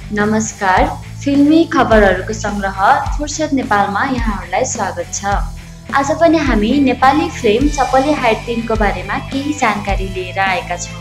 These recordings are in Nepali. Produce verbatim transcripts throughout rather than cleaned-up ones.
नमस्कार, फिल्मी खबरहरूको सङ्ग्रह फुर्सद नेपालमा यहाँहरूलाई स्वागत छ। आज पनि हामी नेपाली फिल्म चपले हाइट तीन को बारेमा केही जानकारी लिएर आएका छौँ।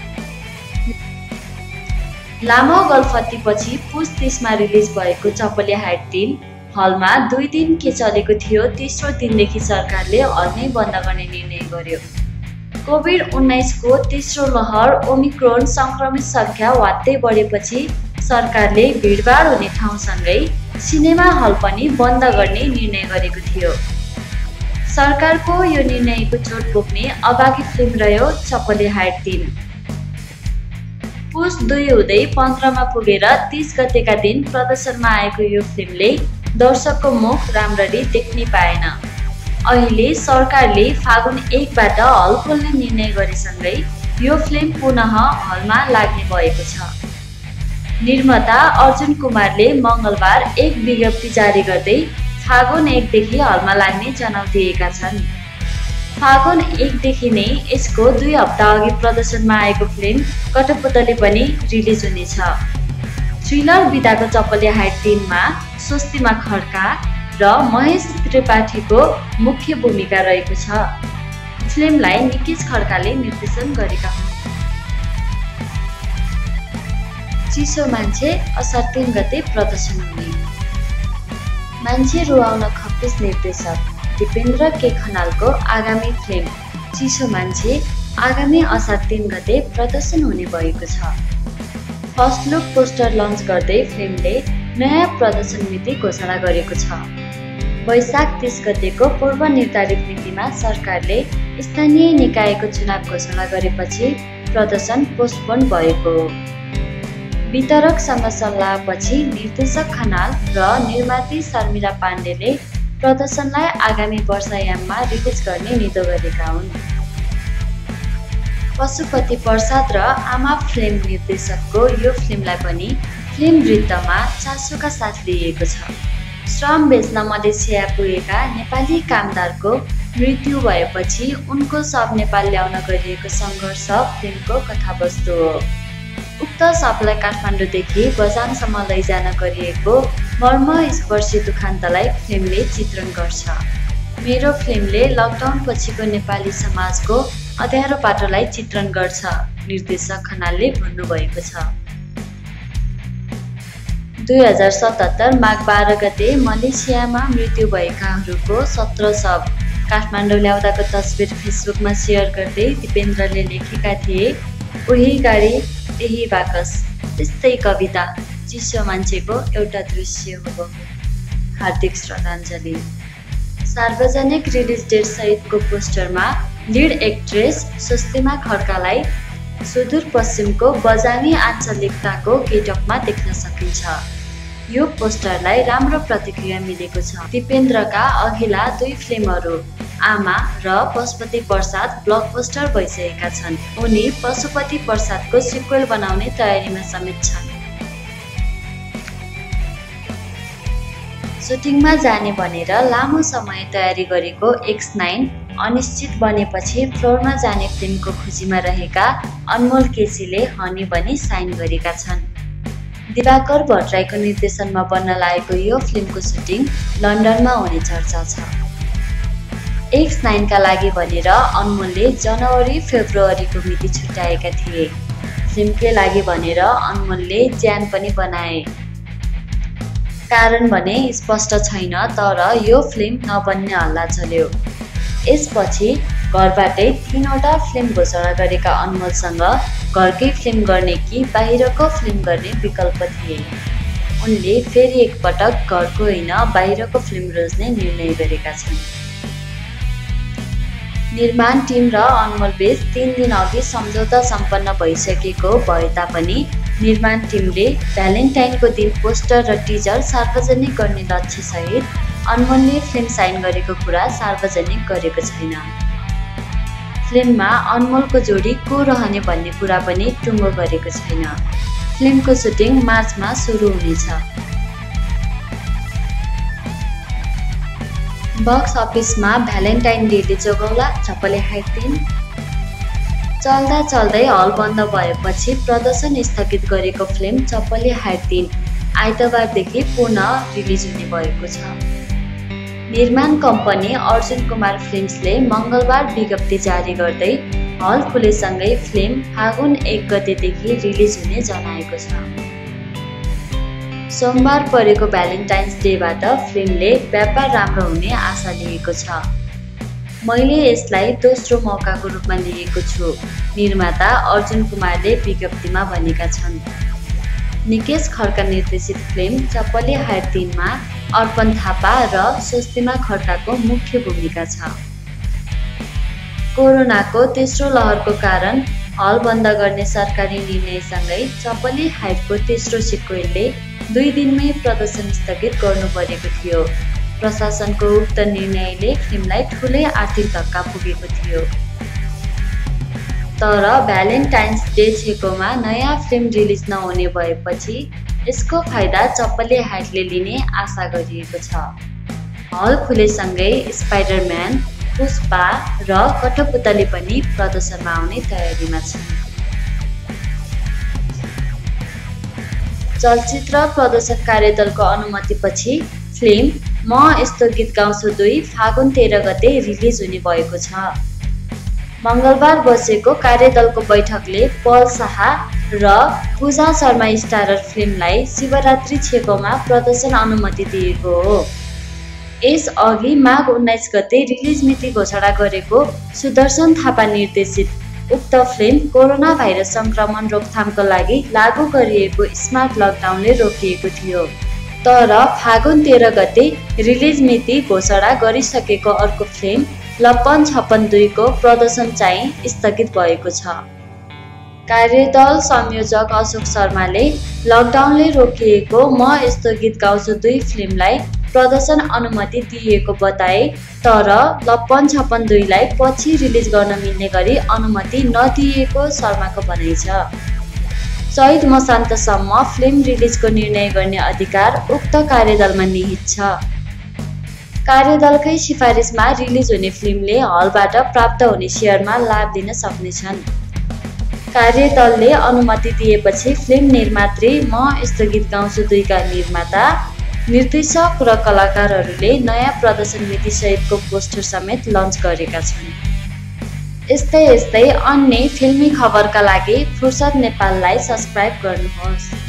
लामो गल्फतीपछि पुस तीस मा रिलिज भएको चपले हाइट तीन हलमा दुई दिन के चलेको थियो। तेस्रो दिनदेखि सरकारले हल नै बन्द गर्ने निर्णय गर्यो। कोभिड उन्नाइस को तेस्रो लहर ओमिक्रोन सङ्क्रमित सङ्ख्या वात्तै बढेपछि सरकारले भिडभाड हुने ठाउँसँगै सिनेमा हल पनि बन्द गर्ने निर्णय गरेको थियो। सरकारको यो निर्णयको चोट बोक्ने अभागी फिल्म रह्यो चपले हाइट तीन। पुस दुई हुँदै पन्ध्रमा पुगेर तीस गतेका दिन प्रदर्शनमा आएको यो फिल्मले दर्शकको मुख राम्ररी देख्नै पाएन। अहिले सरकारले फागुन एकबाट हल खोल्ने निर्णय गरेसँगै यो फिल्म पुनः हलमा लाग्ने भएको छ। निर्माता अर्जुन कुमारले मङ्गलबार एक विज्ञप्ति जारी गर्दै फागुन एकदेखि हलमा लाग्ने जनाउ दिएका छन्। फागुन एकदेखि नै यसको दुई हप्ता अघि प्रदर्शनमा आएको फिल्म कठपुतली पनि रिलिज हुनेछ। थ्रिलर विधाको चपले हाइट तीनमा स्वस्तिमा खड्का र महेश त्रिपाठीको मुख्य भूमिका रहेको छ। फिल्मलाई निकेश खड्काले निर्देशन गरेका हुन्। चिसो मान्छे असार तीन गते प्रदर्शन हुने। मान्छे रुवाउन खप्पिस निर्देशक दिपेन्द्र के खनालको आगामी फिल्म चिसो मान्छे आगामी असार तीन गते प्रदर्शन हुने भएको छ। फर्स्ट लुक पोस्टर लन्च गर्दै फिल्मले नयाँ प्रदर्शन मिति घोषणा गरेको छ। वैशाख तीस गतेको पूर्व निर्धारित मितिमा सरकारले स्थानीय निकायको चुनाव घोषणा गरेपछि प्रदर्शन पोस्टपोन भएको हो। वितरकसँग सल्लाहपछि निर्देशक खनाल र निर्माती शर्मिला पाण्डेले प्रदर्शनलाई आगामी वर्षायाममा रिलिज गर्ने निधो गरेका हुन्। पशुपति प्रसाद र आमा फिल्म निर्देशकको यो फिल्मलाई पनि फिल्म वृत्तमा चासोका साथ लिएको छ। श्रम बेच्न मलेसिया पुगेका नेपाली कामदारको मृत्यु भएपछि उनको शव नेपाल ल्याउन गरिएको सङ्घर्ष फिल्मको कथावस्तु हो। उक्त शवलाई काठमाडौँदेखि बझाङसम्म लैजान गरिएको मर्मस्पर्शी दुखान्तलाई फिल्मले चित्रण गर्छ। मेरो फिल्मले लकडाउन पछिको नेपाली समाजको अँध्यारो पाटोलाई चित्रण गर्छ, निर्देशक खनालले भन्नुभएको छ। दुई हजार सतहत्तर माघ बाह्र गते मलेसियामा मृत्यु भएकाहरूको सत्र शव काठमाडौँ ल्याउँदाको तस्बिर फेसबुकमा सेयर गर्दै दिपेन्द्रले लेखेका थिए, उही गाडी त्यही बाकस, त्यस्तै कविता, चिसो मान्छेको एउटा दृश्य हो। हार्दिक श्रद्धाञ्जली। सार्वजनिक रिलिज डेट सहितको पोस्टरमा लिड एक्ट्रेस स्वस्तिमा खड्कालाई सुदूरपश्चिमको बजानी आञ्चलिकताको गेटअपमा देख्न सकिन्छ। यो पोस्टरलाई राम्रो प्रतिक्रिया मिलेको छ। दिपेन्द्रका अघिल्ला दुई फिल्महरू आमा र पशुपति प्रसाद ब्लकबस्टर भइसकेका छन्। उनी पशुपति प्रसादको सिक्वेल बनाउने तयारीमा समेत छन्। सुटिङमा जाने भनेर लामो समय तयारी गरेको एक्स नाइन अनिश्चित बनेपछि फ्लोरमा जाने फिल्मको खुसीमा रहेका अनमोल केसीले हनी बनी साइन गरेका छन्। दिवाकर भट्टराईको निर्देशनमा बन्न लागेको यो फिल्मको सुटिङ लन्डनमा हुने चर्चा छ। एक्स नाइनका लागि भनेर अनमोलले जनवरी फेब्रुअरीको मिति छुट्याएका थिए। फिल्मकै लागि भनेर अनमोलले ज्यान पनि बनाए। कारण भने स्पष्ट छैन, तर यो फिल्म नबन्ने हल्ला चल्यो। यसपछि घरबाटै तीनवटा फिल्म घोषणा गरेका अनमोलसँग घरकै फिल्म गर्ने कि बाहिरको फिल्म गर्ने विकल्प थिए। उनले फेरि एकपटक घरको होइन बाहिरको फिल्म रोज्ने निर्णय गरेका छन्। निर्माण टिम र अनमोल बीच तीन दिन अघि सम्झौता सम्पन्न भइसकेको भए तापनि निर्माण टिमले भ्यालेन्टाइनको दिन पोस्टर र टिजर सार्वजनिक गर्ने लक्ष्यसहित अनमोलले फिल्म साइन गरेको कुरा सार्वजनिक गरेको छैन। फिल्ममा अनमोलको जोडी को रहने भन्ने कुरा पनि टुङ्गो गरेको छैन। फिल्मको सुटिङ मार्चमा सुरु हुनेछ। बक्स अफिसमा भ्यालेन्टाइन डेले जोगाउला चपले हाइट तीन। चल्दा चल्दै हल बन्द भएपछि प्रदर्शन स्थगित गरेको फिल्म चप्पली हाट तीन आइतबारदेखि पुनः रिलिज हुने भएको छ। निर्माण कम्पनी अर्जुन कुमार फिल्म्सले मङ्गलबार विज्ञप्ति जारी गर्दै हल खुलेसँगै फिल्म फागुन एक गतेदेखि रिलिज हुने जनाएको छ। सोमबार परेको भ्यालेन्टाइन्स डेबाट फिल्मले व्यापार राम्रो हुने आशा लिएको छ। मैले यसलाई दोस्रो मौकाको रूपमा लिएको छु, निर्माता अर्जुन कुमारले विज्ञप्तिमा भनेका छन्। निकेश खड्का निर्देशित फिल्म चप्पली हाट तीनमा अर्पण थापा र स्वस्तिमा खड्काको मुख्य भूमिका छ। कोरोनाको तेस्रो लहरको कारण हल बन्द गर्ने सरकारी निर्णयसँगै चप्पली हाटको तेस्रो सिक्वेलले दुई दिनमै प्रदर्शन स्थगित गर्नु परेको थियो। प्रशासनको उक्त निर्णयले फिल्मलाई ठुलै आर्थिक धक्का पुगेको थियो। तर भ्यालेन्टाइन्स डे छेकोमा नयाँ फिल्म रिलिज नहुने भएपछि यसको फाइदा चप्पली हाटले लिने आशा गरिएको छ। हल खुलेसँगै स्पाइडरम्यान, पुष्पा र कठपुतली पनि प्रदर्शनमा आउने तयारीमा छन्। चलचित्र प्रदर्शन कार्यदलको अनुमतिपछि फिल्म म यस्तो गीत गाउँछु दुई फागुन तेह्र गते रिलिज हुने भएको छ। मङ्गलबार बसेको कार्यदलको बैठकले पल शाह र पूजा शर्मा स्टारर फिल्मलाई शिवरात्रि छेकोमा प्रदर्शन अनुमति दिएको हो। यसअघि माघ उन्नाइस गते रिलिज मिति घोषणा गरेको सुदर्शन थापा निर्देशित उक्त फिल्म कोरोना भाइरस सङ्क्रमण रोकथामको लागि लागू गरिएको स्मार्ट लकडाउनले रोकिएको थियो। तर फागुन तेह्र गते रिलिज मिति घोषणा गरिसकेको अर्को फिल्म लप्पन छप्पन दुईको प्रदर्शन चाहिँ स्थगित भएको छ। कार्यदल संयोजक अशोक शर्माले लकडाउनले रोकिएको म यस्तो गीत गाउँछु दुई फिल्मलाई प्रदर्शन अनुमति दिएको बताए, तर लप्पन छप्पन दुईलाई पछि रिलिज गर्न मिल्ने गरी अनुमति नदिएको शर्माको भनाइ छ। चैत मसान्तसम्म फिल्म रिलिजको निर्णय गर्ने अधिकार उक्त कार्यदलमा निहित छ। कार्यदलकै सिफारिसमा रिलिज हुने फिल्मले हलबाट प्राप्त हुने सेयरमा लाभ लिन सक्नेछन्। कार्यदलले अनुमति दिएपछि फिल्म निर्मात्री म यस्तो गीत गाउँछु दुईका निर्माता, निर्देशक र कलाकारहरूले नयाँ प्रदर्शन मिति सहितको पोस्टर समेत लन्च गरेका छन्। यस्तै यस्तै अन्य फिल्मी खबरका लागि फुर्सद नेपाललाई सब्स्क्राइब गर्नुहोस्।